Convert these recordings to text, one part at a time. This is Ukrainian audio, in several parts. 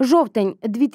Жовтень,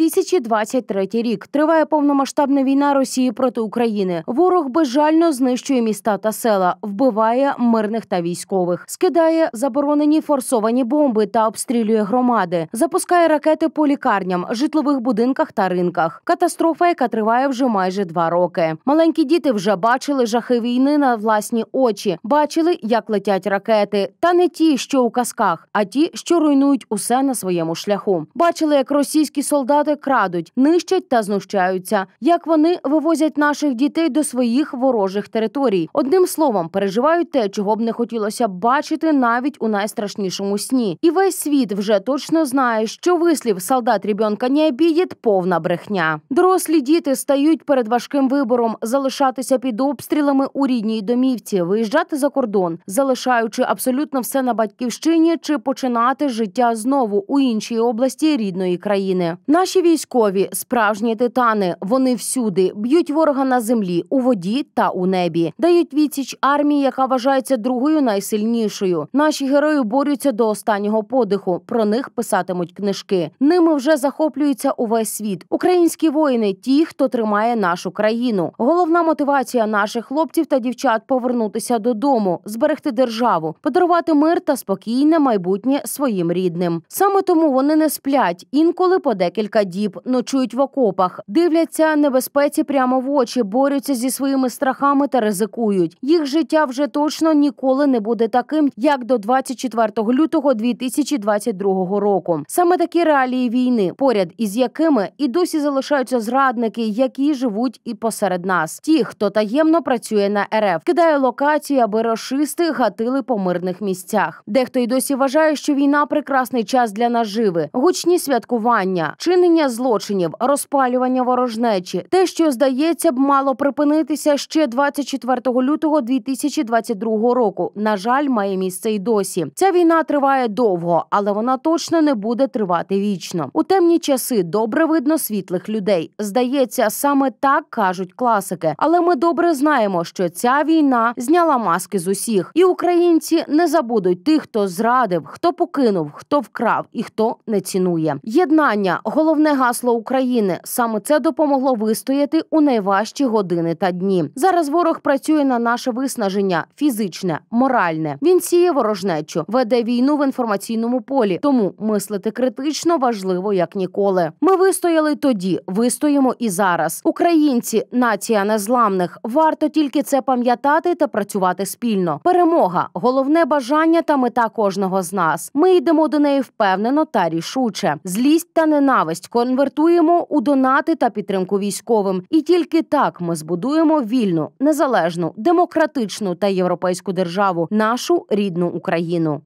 2023 рік. Триває повномасштабна війна Росії проти України. Ворог безжально знищує міста та села, вбиває мирних та військових, скидає заборонені форсовані бомби та обстрілює громади, запускає ракети по лікарням, житлових будинках та ринках. Катастрофа, яка триває вже майже 2 роки. Маленькі діти вже бачили жахи війни на власні очі, бачили, як летять ракети. Та не ті, що у казках, а ті, що руйнують усе на своєму шляху. Бачили, як російські солдати крадуть, нищать та знущаються, як вони вивозять наших дітей до своїх ворожих територій. Одним словом, переживають те, чого б не хотілося бачити навіть у найстрашнішому сні. І весь світ вже точно знає, що вислів «солдат ребенка не обидит» – повна брехня. Дорослі діти стають перед важким вибором – залишатися під обстрілами у рідній домівці, виїжджати за кордон, залишаючи абсолютно все на батьківщині, чи починати життя знову у іншій області рідної країни. Наші військові – справжні титани. Вони всюди. Б'ють ворога на землі, у воді та у небі. Дають відсіч армії, яка вважається другою найсильнішою. Наші герої борються до останнього подиху. Про них писатимуть книжки. Ними вже захоплюється увесь світ. Українські воїни – ті, хто тримає нашу країну. Головна мотивація наших хлопців та дівчат – повернутися додому, зберегти державу, подарувати мир та спокійне майбутнє своїм рідним. Саме тому вони не сплять, інколи по декілька діб, ночують в окопах, дивляться небезпеці прямо в очі, борються зі своїми страхами та ризикують. Їх життя вже точно ніколи не буде таким, як до 24 лютого 2022 року. Саме такі реалії війни, поряд із якими і досі залишаються зрадники, які живуть і посеред нас. Ті, хто таємно працює на РФ, кидає локації, аби рашисти гатили по мирних місцях. Дехто й досі вважає, що війна – прекрасний час для наживи. Гучні святкування, чинення злочинів, розпалювання ворожнечі. Те, що, здається б, мало припинитися ще 24 лютого 2022 року. На жаль, має місце й досі. Ця війна триває довго, але вона точно не буде тривати вічно. У темні часи добре видно світлих людей. Здається, саме так кажуть класики. Але ми добре знаємо, що ця війна зняла маски з усіх. І українці не забудуть тих, хто зрадив, хто покинув, хто вкрав і хто не цінує. Єднання – головне гасло України. Саме це допомогло вистояти у найважчі години та дні. Зараз ворог працює на наше виснаження – фізичне, моральне. Він сіє ворожнечу, веде війну в інформаційному полі. Тому мислити критично важливо, як ніколи. Ми вистояли тоді, вистоїмо і зараз. Українці – нація незламних. Варто тільки це пам'ятати та працювати спільно. Перемога – головне бажання та мета кожного з нас. Ми йдемо до неї впевнено та рішуче. Злість та ненависть конвертуємо у донати та підтримку військовим. І тільки так ми збудуємо вільну, незалежну, демократичну та європейську державу – нашу рідну Україну.